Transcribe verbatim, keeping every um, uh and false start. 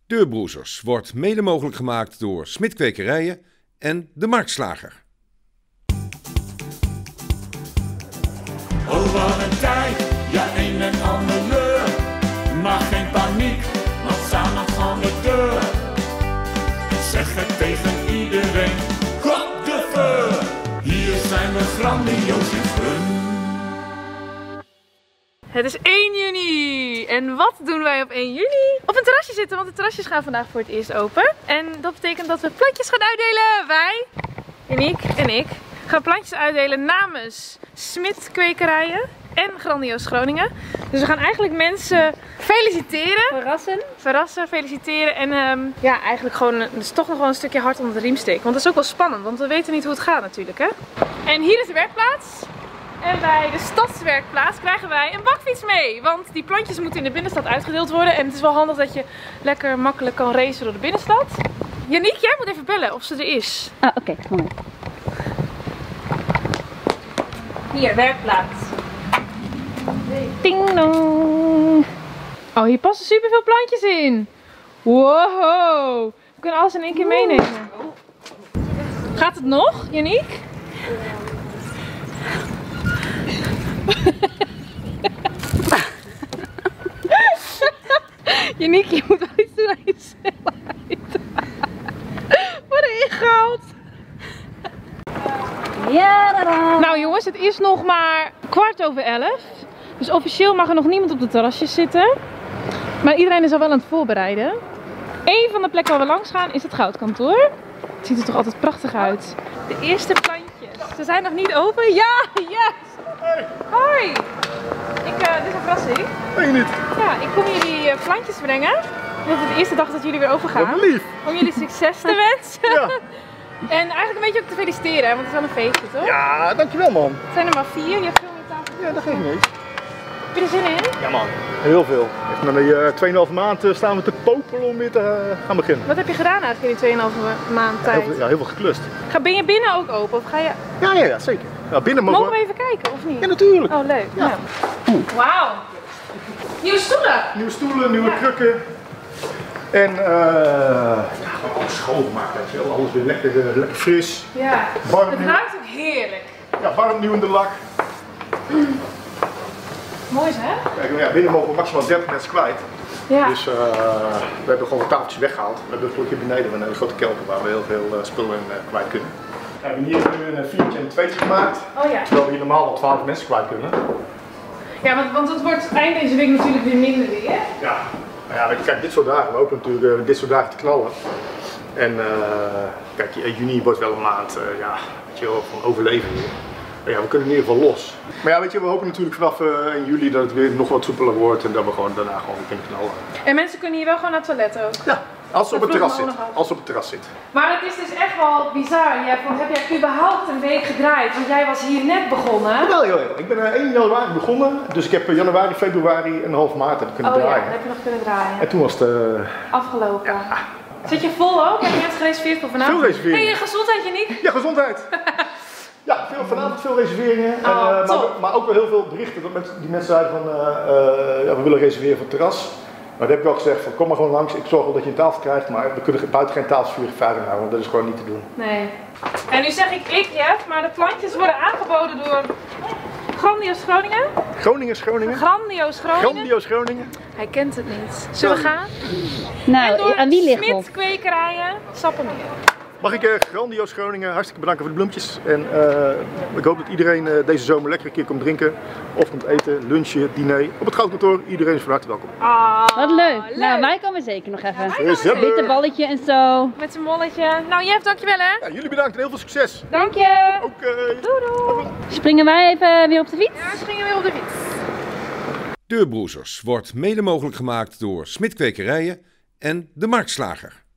Deurbroezers wordt mede mogelijk gemaakt door Smit Kwekerijen en de Marktslager. Oh, wat een tijd, ja, een en ander leur. Maar geen paniek, want samen gaan we deur. Ik zeg het tegen iedereen, God de veur. Hier zijn we grandioos in fun. Het is één juni en wat doen wij op één juni? Op een terrasje zitten, want de terrasjes gaan vandaag voor het eerst open. En dat betekent dat we plantjes gaan uitdelen. Wij, Janiek en ik, gaan plantjes uitdelen namens Smit Kwekerijen en Grandioos Groningen. Dus we gaan eigenlijk mensen feliciteren. Verrassen. Verrassen, feliciteren en um, ja, eigenlijk gewoon dus toch nog wel een stukje hard onder de riem steken. Want dat is ook wel spannend, want we weten niet hoe het gaat natuurlijk, hè. En hier is de werkplaats. En bij de stadswerkplaats krijgen wij een bakfiets mee. Want die plantjes moeten in de binnenstad uitgedeeld worden. En het is wel handig dat je lekker makkelijk kan racen door de binnenstad. Janiek, jij moet even bellen of ze er is. Ah, oké, okay, mooi. Hier, werkplaats. Ding dong. Oh, hier passen superveel plantjes in. Wow. We kunnen alles in één keer meenemen. Gaat het nog, Janiek? Janiek, je moet wel iets doen aan je snelheid. Wat een ingehaald. Ja, dada. Nou jongens, het is nog maar kwart over elf. Dus officieel mag er nog niemand op de terrasjes zitten. Maar iedereen is al wel aan het voorbereiden. Eén van de plekken waar we langs gaan is het goudkantoor. Het ziet er toch altijd prachtig uit. De eerste plantjes. Ze zijn nog niet open. Ja, yes! Hoi! Hoi! Ik, uh, dit is een verrassing. Ben je niet? Ja, ik kom jullie uh, plantjes brengen. Dit is de eerste dag dat jullie weer open gaan. Wat lief! Om jullie succes te wensen. Ja. En eigenlijk een beetje ook te feliciteren, want het is wel een feestje, toch? Ja, dankjewel man. Het zijn er maar vier. Je hebt veel meer tafel. Ja, dat geeft niet. Heb je er zin in? Ja man, heel veel. Echt na die uh, twee komma vijf maand uh, staan we te popelen om weer te uh, gaan beginnen. Wat heb je gedaan eigenlijk in die twee komma vijf maand tijd? Heel veel, ja, heel veel geklust. Ga, ben je binnen ook open of ga je... Ja, ja, ja zeker. Ja, binnen mogen, Mogen we even kijken of niet? Ja, natuurlijk. Oh, leuk. Ja. Ja. Wauw. Nieuwe stoelen. Nieuwe stoelen, nieuwe Ja. krukken. En uh, ja, gewoon alles schoongemaakt, weet je wel. Alles weer lekker, uh, lekker fris. Ja. Warm, Het nieuw. ruikt ook heerlijk. Ja, warm nieuw in de lak. Mooi hè? Kijk, ja, binnen mogen we maximaal dertig mensen kwijt. Ja. Dus uh, we hebben gewoon wat tafeltjes weggehaald. We hebben gelukkig hier beneden een hele grote kelder waar we heel veel uh, spullen in uh, kwijt kunnen. We hebben hier nu een viertje en een tweetje gemaakt. Oh ja. Terwijl we hier normaal al twaalf mensen kwijt kunnen. Ja, want, want het wordt eind deze week natuurlijk weer minder weer. Ja, nou ja, kijk, dit soort dagen, we hopen natuurlijk uh, dit soort dagen te knallen. En uh, kijk, juni wordt wel een maand, uh, ja, weet je wel, van overleven hier. Maar ja, we kunnen in ieder geval los. Maar ja, weet je, we hopen natuurlijk vanaf uh, in juli dat het weer nog wat soepeler wordt en dat we gewoon daarna gewoon kunnen knallen. En mensen kunnen hier wel gewoon naar het toilet ook. Ja, als ze op het Dat terras vroeg zit. me ook nog af. Als ze op het terras zit. Maar het is dus echt wel bizar. Ja, want heb jij überhaupt een week gedraaid? Want jij was hier net begonnen. Wel, joh, joh. Ik ben uh, één januari begonnen, dus ik heb uh, januari, februari en een half maart heb ik kunnen Oh ja, draaien. dat heb je nog kunnen draaien. En toen was het uh, Afgelopen. Zit je vol ook? Heb je mensen gereserveerd voor vanavond? Veel reserveringen. Hey, gezondheid Janiek. ja, gezondheid. Ja, veel, vanavond veel reserveringen. Oh, en, uh, maar, top. maar ook wel heel veel berichten dat mensen, die mensen zeiden van uh, uh, ja, we willen reserveren voor het terras. Maar dat heb ik wel gezegd van kom maar gewoon langs, ik zorg wel dat je een tafel krijgt, maar we kunnen buiten geen tafelvuur veilig houden, want dat is gewoon niet te doen. Nee. En nu zeg ik ik, Jeff, maar de plantjes worden aangeboden door Grandioos Groningen. Groningen is Groningen. Grandioos Groningen. Grandioos Groningen. Hij kent het niet. Zullen we gaan? En Nou, door aan wie ligt Smit op? Kwekerijen, Sappemeer. Mag ik uh, Grandioos Groningen hartstikke bedanken voor de bloemetjes. En uh, ik hoop dat iedereen uh, deze zomer lekker een keer komt drinken. Of komt eten, lunchen, diner. Op het goudkantoor, iedereen is van harte welkom. Ah, Wat leuk. Nou, wij komen zeker nog even. Ja, wij komen Gezellig. Witte balletje en zo. met zijn molletje. Nou Jeff, dankjewel hè. Ja, jullie bedankt en heel veel succes. Dank je. Oké. Doei doei. Springen wij even weer op de fiets? Ja, we gingen weer op de fiets. Deurbroezers wordt mede mogelijk gemaakt door Smit Kwekerijen en de Marktslager.